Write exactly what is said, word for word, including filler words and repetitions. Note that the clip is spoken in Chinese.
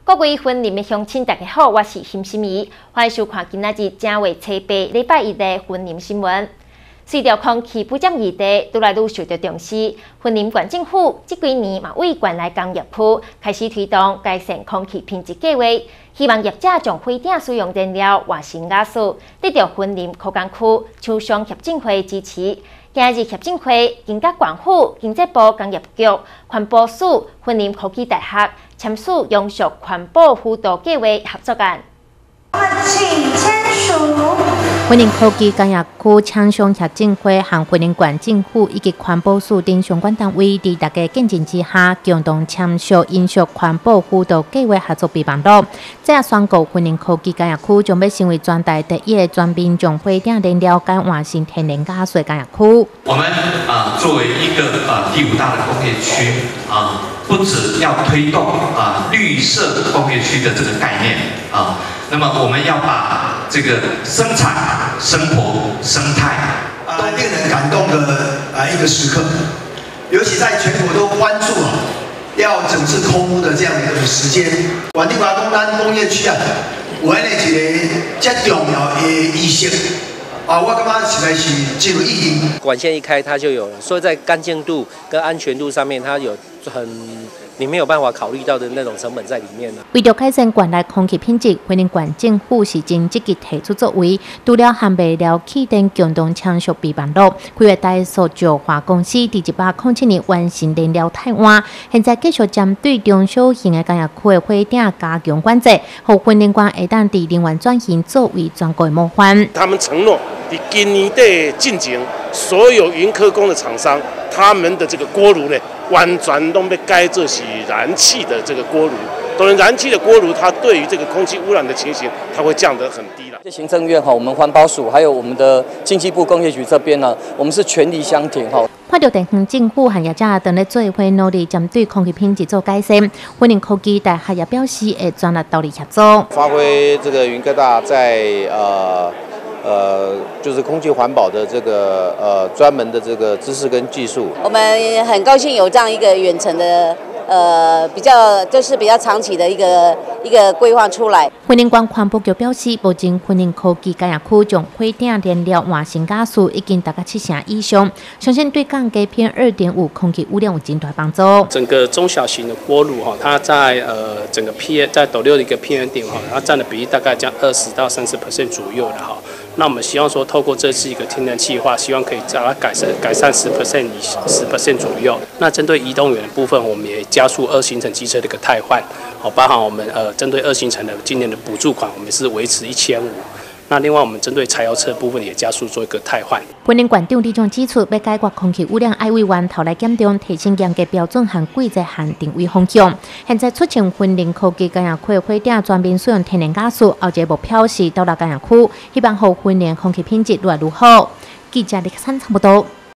各位婚林的乡亲，大家好，我是辛心怡，欢迎收看今仔日正月初八礼拜一的婚林新闻。随着空气污染议题愈来愈受到重视，婚林县政府这几年嘛为县内工业区开始推动改善空气品质计划，希望业者将火顶使用燃料换成瓦斯，得到婚林科工区厂商协进会支持。今日协进会经甲县府、经济部工业局、环保署、婚林科技大学签署永续环保辅导计划合作案。 请签署。 婚林科技工业区厂商协进会和婚林县政府以及环保署等相关单位，在大家见证之下，共同签署永续环保辅导计划合作备忘录。这也宣告婚林科技工业区将要成为全台第一个全面将火顶燃料改换成天然气水工业区。 我们啊、呃，作为一个啊、呃、第五大的工业区啊、呃，不只要推动啊、呃、绿色工业区的这个概念啊、呃，那么我们要把这个生产、生活、生态啊、呃，令人感动的啊、呃、一个时刻，尤其在全国都关注啊，要整治空污的这样的一个时间，原定华东咱工业区啊，有安尼一个这重要的意识啊，我感觉实在是真有意义。 管线一开它就有了，所以在干净度跟安全度上面，它有很你没有办法考虑到的那种成本在里面呢。 为了改善县内空气品质，婚林县政府是真积极提出作为，除了和卖了气电共同签署备忘录，规划带塑胶化公司伫一百零七年完成燃料汰换，现在继续针对中小型的工业区的火顶加强管制，让婚林县会当伫能源转型作为全国的模范。 他们承诺，伫今年底进前，所有云科工的厂商，他们的这个锅炉呢，完全都被改做是燃气的这个锅炉。当然，燃气的锅炉，它对于这个空气污染的情形，它会降得很低了。 行政院哈，我们环保署还有我们的经济部工业局这边呢，我们是全力相挺哈。 看到地方政府和业者等咧做伙努力，针对空气品质做改善，婚林科技大学也表示会全力道力合作， 发挥这个云科大在呃。呃，就是空气环保的这个呃专门的这个知识跟技术。 我们很高兴有这样一个远程的呃比较就是比较长期的一个一个规划出来。 婚林县环保局表示，目前婚林科技工业区将火顶燃料换成瓦斯已经达到七成以上，相信对降低 P M 二点五 空气污染有真大帮助。 整个中小型的锅炉哈，它在呃整个 P M 在斗六的一个 P M 点哈，它占的比例大概将二十到三十 percent 左右的哈。那我们希望说，透过这次一个天然气化，希望可以把它改善改善十 percent 以十 percent 左右。那针对移动源的部分，我们也加速二行程机车的一个汰换，好，包含我们呃针对二行程的今年的补助款，我们是维持一千五。那另外，我们针对柴油车部分也加速做一个汰换。 婚林县长李总指出，要解决空气污染，爱为源头来检查，提升严格标准和规则和定位方向。现在出现婚林科技工业区的火顶全面使用天然气，后一个目标是到达工业区，希望让婚林空气品质越来越好。记者李克山差不多。